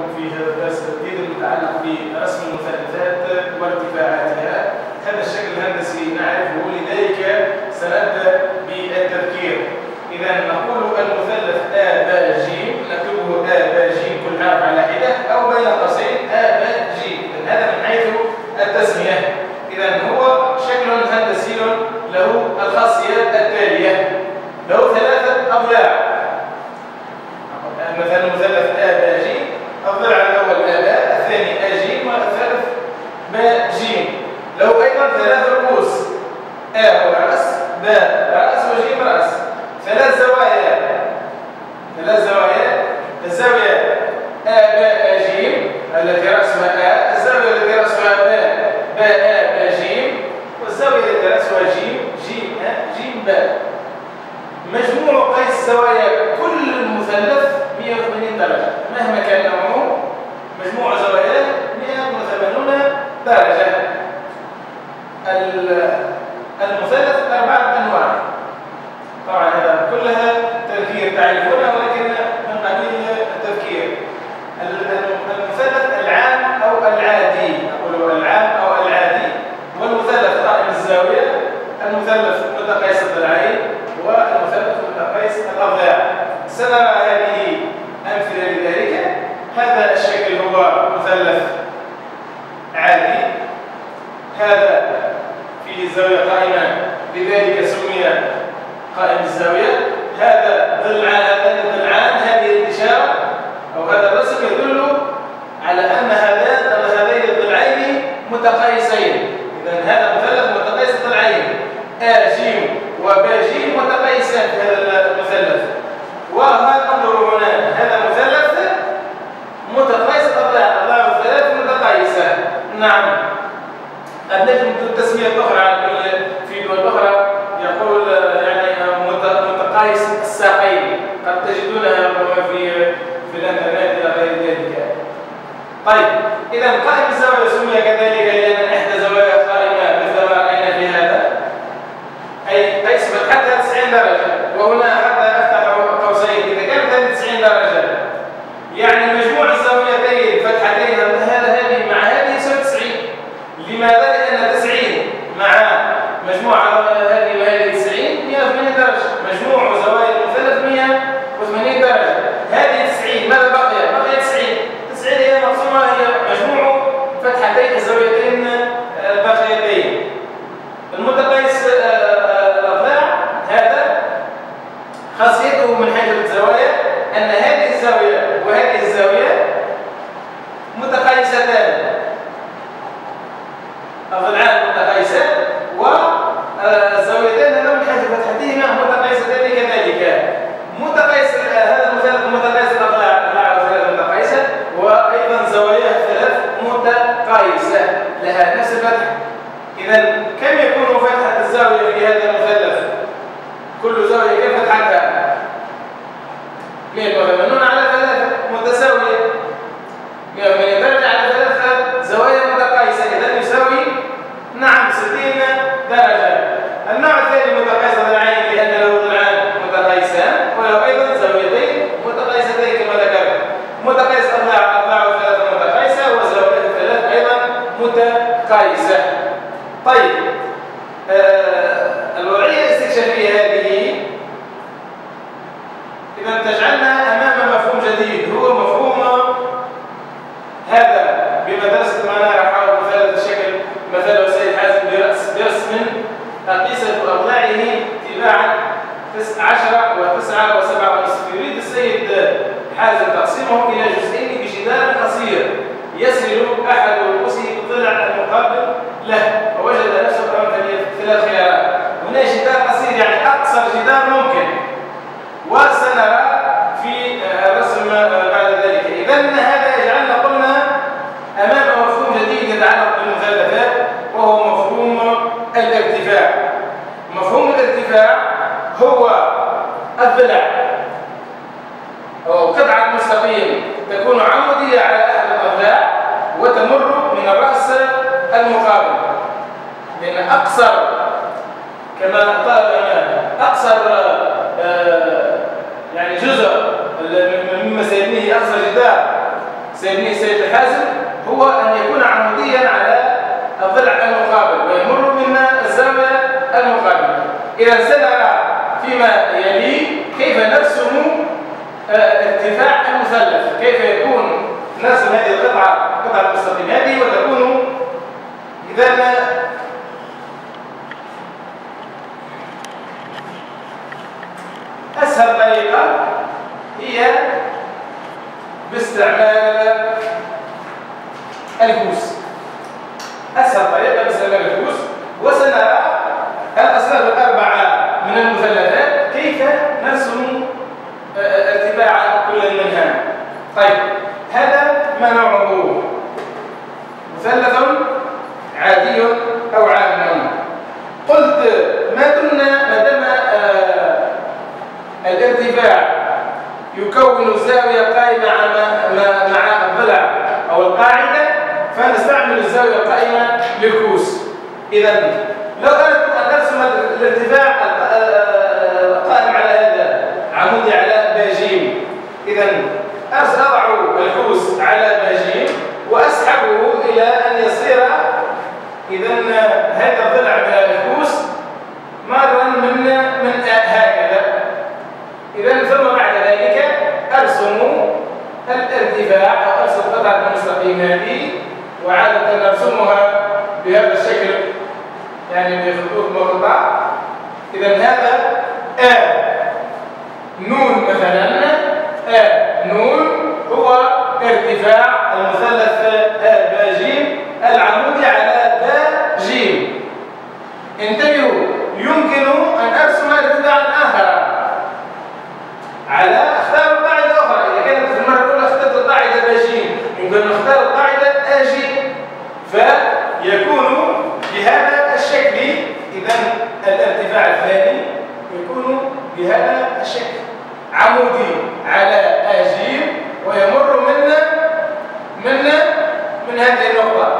في هذا الدرس الجديد المتعلق برسم المثلثات وارتفاعاتها. هذا الشكل الهندسي نعرفه، لذلك سنبدأ بالتذكير. إذا نقول المثلث أ ب ج، نكتبه أ ب ج كل حرف على حدة أو بين قوسين أ ب ج. هذا من حيث التسمية. إذا هو شكل هندسي له الخاصيات التالية. له ثلاثة أضلاع. مثلا المثلث أ ب ج، الضلع الأول أ ب، الثاني أ ج، والثالث ب ج. له أيضا ثلاث رؤوس، أ هو رأس، ب رأس، وج رأس. ثلاث زوايا. الزاوية أ ب أ ج التي رأسها أ، الزاوية التي رأسها ب ب أ ب ج، والزاوية التي رأسها ج ج أ ج ب. مجموع قيس زوايا كل المثلث 180 درجة مهما كان نوعه. مجموع زواياه 180 درجة. المثلث 4 أنواع. طبعا هذا كلها تذكير تعرفونها، ولكن من قبيل التذكير. المثلث العام أو العادي، نقول العام أو العادي، والمثلث قائم الزاوية، المثلث متقيس الضلعين، والمثلث متقيس الأضلاع. سنرى هذه أمثلة لذلك. هذا الشكل هو مثلث عادي، هذا فيه الزاوية قائمة لذلك سمي قائم الزاوية. هذا ضلعان، هذه الإشارة أو هذا الرسم يدل على أن هذين الضلعين متقايسين. إذن هذا مثلث متقايس الضلعين، أ ج وب ج متقايسان في هذا المثلث. وهذا انظروا هنا، هذا مثلث متقايس الأضلاع، أضلاع الثلاث متقايسة. نعم. قد نجد تسمية أخرى في دول أخرى يقول يعني متقايس الساقين، قد تجدونها في الانترنت إلى غير ذلك. طيب، إذا قائم الزاوية سمي كذلك لأن إحدى زوايا قائمة مثل ما رأينا في هذا، أي قيس فتحتها 90 درجة، وهنا حتى أفتح قوسين إذا كانت هذه 90 درجة، يعني مجموع الزاويتين فتحتين هذه مع هذه يساوي 90. لماذا؟ لأن 90 مع مجموع هذه وهذه 90 180 درجة. مجموع زوايا المثلث 180 درجة. هذه 90 ماذا بقي؟ بقي 90. 90 هي مقسومة، هي مجموع فتحتين الزاويتين الباقيتين. المتقايس الأضلاع هذا خاصيته من حيث الزوايا أن هذه الزاوية وهذه الزاوية متقايستان، الضلعان متقايسان، والزاويتين هذا من حيث فتحتهما متقايستان كذلك. متقايس هذا المثلث متقايس الأضلاع والثلاث متقايسة، وأيضا زواياه الثلاث متقايسة لها نفس الفتح. إذا كم يكون فتحة الزاوية في هذا المثلث؟ كل زاوية كم فتحتها؟ 180 على 3 متساوية، 180 درجة على 3 زوايا متقايسة، إذا يساوي نعم 60 درجة. النوع الثاني متقايس الضلعين لأن له ضلعان متقايسان، وله أيضا زاويتين متقايستين كما ذكرت. متقايس أضلاع والثلاثة متقايسة، وزاوية الثلاث أيضا متقايسة. طيب، الوضعية الاستكشافية هذه إذا تجعلنا أمام مفهوم جديد، هو مفهوم هذا بمدرسة المنارة حول مثلث الشكل مثله السيد حازم برسم أقيسة أضلاعه تباعا 10 و9 و7.5. يريد السيد حازم تقسيمه إلى جزئين بجدار قصير يسهل أحد رؤوسه بالضلع المقابل له، فوجد نفسه أمام ثلاث خيارات. هنا جدار قصير يعني أقصر جدار ممكن، وسنرى في الرسم بعد ذلك. إذن هذا يجعلنا قلنا أمام مفهوم جديد يتعلق بالمثلثات، وهو مفهوم الارتفاع. مفهوم الارتفاع هو الضلع أو قطعة مستقيم تكون عمودية على أحد الأضلاع وتمر من الرأس المقابل، لأن أقصر كما أقصر يعني جزء مما سيبنيه أقصر جدار سيبنيه سيد الحازم هو أن يكون عموديا على الضلع المقابل ويمر من الزاوية المقابلة. إذا سنرى فيما يلي كيف نرسم ارتفاع المثلث، كيف يكون نرسم هذه القطعة المستقيمة هذه وتكون إذا أسهل طريقة هي باستعمال القوس. أسهل طريقة باستعمال القوس، وسنرى الأصناف الأربعة من المثلثات كيف نرسم ارتفاع كل منها. طيب هذا ما نوعه؟ مثلث عادي أو عام. قلت ما دام الارتفاع يكون الزاوية القائمة مع الضلع أو القاعدة، فنستعمل الزاوية القائمة للقوس. إذا لو أردت أن أرسم الارتفاع القائم على هذا عمودي على باجيم، إذا أضع القوس على باجيم وأسحبه إلى أن يصير إذا هذا الضلع من القوس مرا من هكذا. إذا ثم بعد ذلك أرسم الارتفاع أو أرسم قطعة المستقيم هذه، وعادة نرسمها بهذا الشكل يعني بخطوط مربع. إذا هذا نون مثلا، نون هو ارتفاع المثلث باجيم العمودي على باجيم. انتبهوا، يمكن أن أرسم ارتفاعا آخر على اختار قاعدة أخرى. إذا كانت في المرة الأولى اخترت القاعدة باجيم، يمكن أن نختار القاعدة آجيم، فيكون بهذا الشكل. إذا الارتفاع الثاني يكون بهذا الشكل، عمودي على آجيم ويمر من هذه النقطة.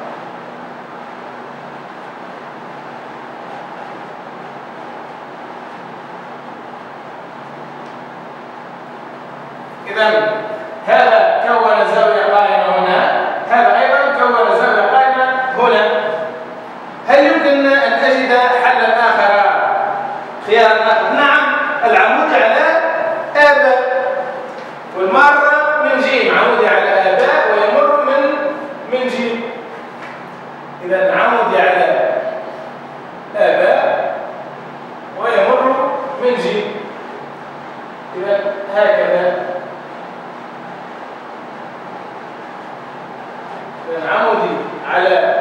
إذا هذا كون زاوية قائمة هنا، هذا أيضا كون زاوية قائمة هنا. هل يمكن أن أجد حلا آخر، خيارا آخر؟ نعم، العمود على آباء والمارة من جيم، عمودي على آباء ويمر من جيم. إذا عمودي على آباء ويمر من جيم. إذا هكذا عمودي على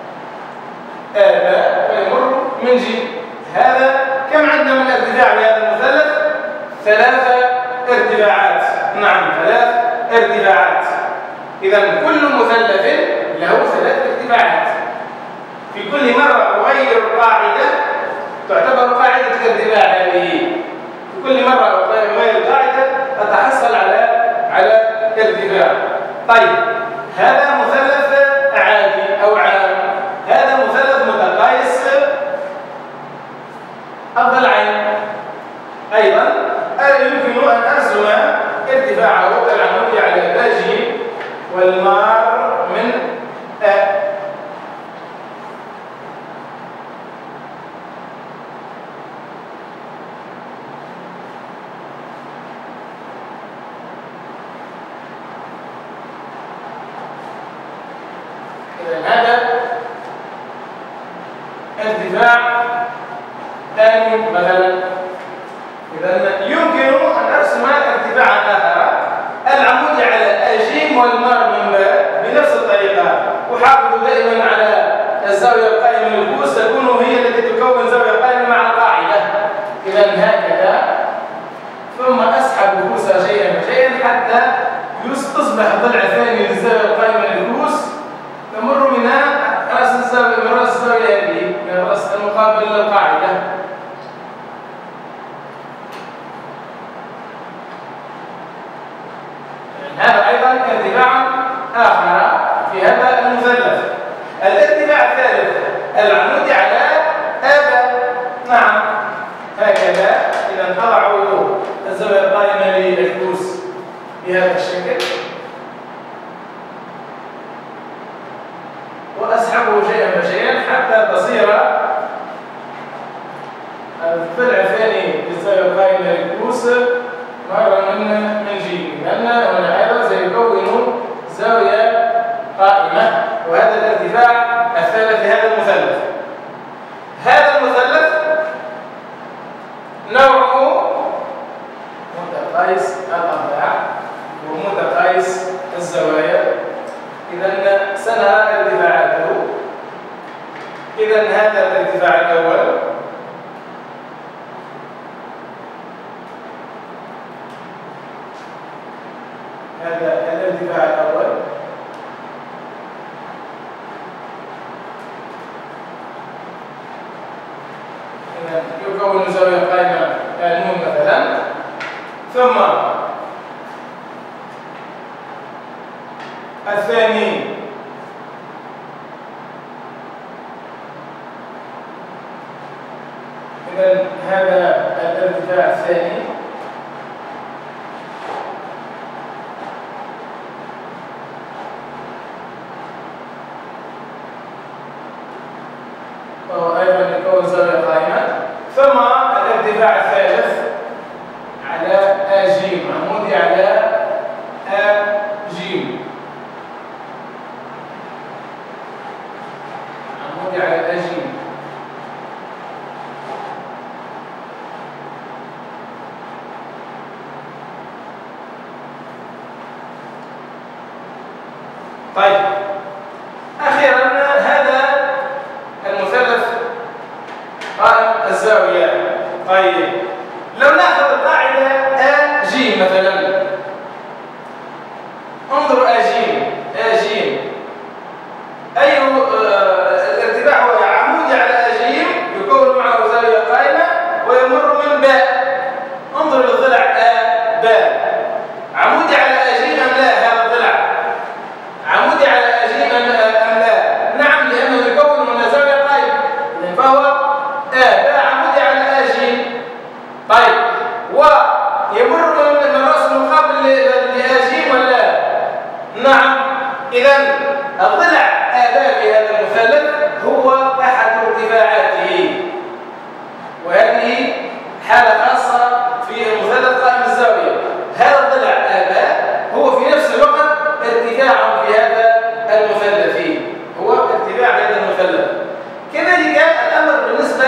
آباء ويمر من جيم. هذا كم عندنا من ارتفاع بهذا المثلث؟ 3 ارتفاعات. نعم، 3 ارتفاعات. إذا كل مثلث له 3 ارتفاعات. في كل مرة أغير القاعدة تعتبر قاعدة الارتفاع هذه. في كل مرة أغير القاعدة أتحصل على ارتفاع. طيب هذا مثلث عادي أو عام، هذا مثلث متقايس الضلعين. أيضا يمكن أن أرسم ارتفاعه العمودي على باجي والمار من هذا ارتفاع ثاني مثلا. إذا يمكن أن أرسم ارتفاعا آخر العمودي على أجيم والمار من باء بنفس الطريقة. أحافظ دائما على الزاوية القائمة للقوس، تكون هي التي تكون زاوية قائمة مع القاعدة. إذا هكذا، ثم أسحب قوسا شيئا فشيئا حتى تصبح ضلع ثاني للزاوية القائمة للقوس، تمر منها رأس الزاوية من رأس الزاوية هذه من الرأس المقابل للقاعدة. هذا أيضا ارتفاع آخر في هذا المثلث. الارتفاع الثالث العمودي على آباء. نعم، هكذا. إذا أضع الزاوية القائمة للقوس بهذا الشكل. حتى تصير الضلع الثاني للزاوية القائمة للكوس مرة من جيم، لأن هنا أيضا سيكون زاوية قائمة، وهذا الارتفاع الثالث لهذا المثلث. هذا المثلث نوعه متقايس الأضلاع ومتقايس الزوايا. إذا سنرى ارتفاعاته. إذا هذا الارتفاع الأول، هذا الارتفاع الأول، إذا يكون زاوية قائمة كالنون مثلا. ثم الثاني إذا هذا الارتفاع الثاني وهو أيضا يكون زاوية قائمة. ثم الارتفاع الثالث على أ ج، عمودي على أ ج، عمودي على أ ج. طيب، أخيرا هذا المثلث قائم الزاوية. طيب، لو نأخذ القاعدة أ ج مثلا، انظروا أ ج، أ ج أي الارتفاع هو عمودي على أ ج يكون معه زاوية قائمة ويمر من باء. انظروا للضلع أ باء، عمودي على أ ج أم لا؟ هذا الضلع عمودي على أ ج أم لا؟ نعم، لأنه يكون من زاوية قائمة، فهو أ باء عمودي على أ ج. طيب، ويمر من الرأس المقابل لأ ج ولا؟ نعم. إذا الضلع أ باء في هذا المثلث هو أحد ارتفاعاته، وهذه حالة خاصة في المثلث قائم الزاوية. هذا الضلع أ باء هو في نفس الوقت ارتفاع في هذا المثلث، هو ارتفاع هذا المثلث. كذلك الأمر بالنسبة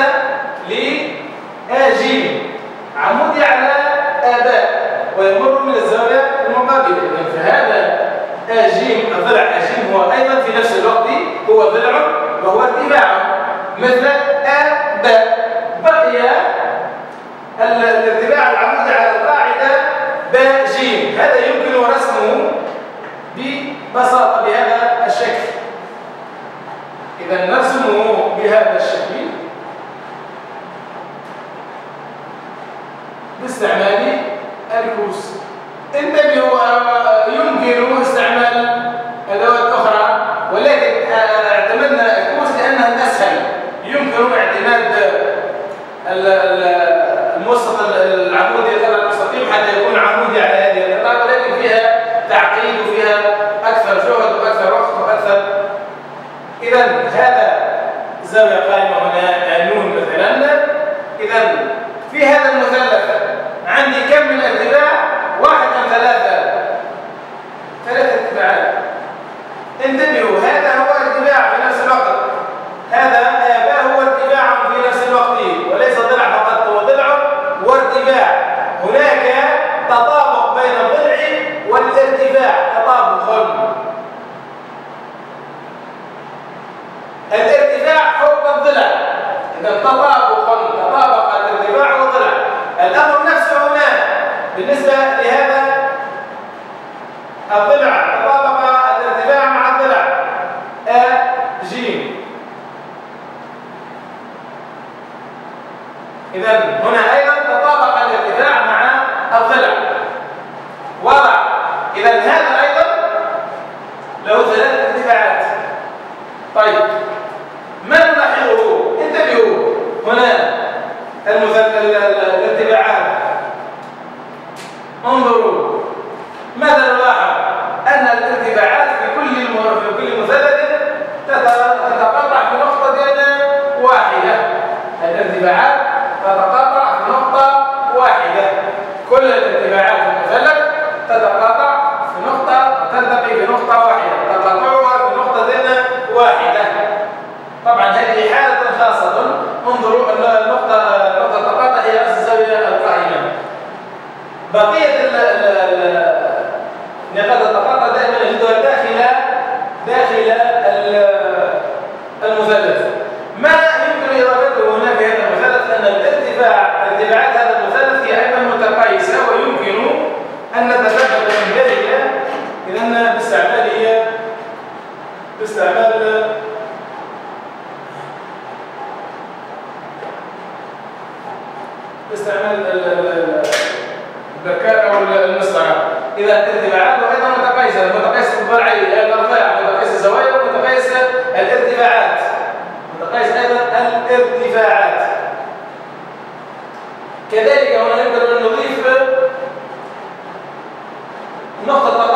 لأ ج، عمودي على أ باء ويمر من الزاوية المقابلة. إذن فهذا أ ج، الضلع أ ج هو أيضا في نفس الوقت هو ضلع وهو ارتفاع مثل أ باء. بقي الارتفاع العمودي على القاعدة ب ج، هذا يمكن رسمه ببساطة بهذا الشكل. إذا نرسمه بهذا الشكل باستعمال الكوس. انتبهوا، يمكن استعمال أدوات أخرى، ولكن اعتمدنا الكوس لأنها الأسهل. يمكن اعتماد الموسط العمودي الأرض المستقيم حتى يكون عمودي على هذه الأرض، ولكن فيها تعقيد وفيها أكثر جهد وأكثر وقت وأكثر. إذا هذا زاوية قائمة هنا نون مثلا. إذا في هذا المثلث عندي كم من ارتفاع؟ واحد أم ثلاثة؟ ثلاثة ارتفاعات. انتبهوا، هذا هو ارتفاع في نفس الوقت، هذا أ باء هو ارتفاع في نفس الوقت، وليس ضلع فقط، هو ضلع وارتفاع. هناك تطابق بين الضلع والارتفاع، تطابق. الارتفاع فوق الضلع، إذا تطابق الارتفاع والضلع. الأمر نفسه هنا بالنسبة لهذا الضلع، تطابق الارتفاع مع الضلع أ ج. إذا هنا أيضا تطابق الارتفاع مع الضلع، واضح. إذا هذا أيضا له ثلاث ارتفاعات. طيب، ما نلاحظه؟ انتبهوا، هنا الارتفاعات، انظروا ماذا نلاحظ؟ أن الارتفاعات في كل مثلث تتقطع في نقطة بقية نقاط التقاطع دائما نجدها داخل المثلث. ما يمكن إضافته هنا في هذا المثلث أن ارتفاعات هذا المثلث هي أيضا متقايسة، ويمكن أن نتثبت من ذلك إذا باستعمال الذكاء أو المسطرة. إذا ارتفاعاته أيضا متقايسة، متقايس الضلعين الأرباع، متقايس الزوايا، ومتقايس الارتفاعات، متقايس أيضا الارتفاعات. كذلك هنا يمكن أن نضيف نقطة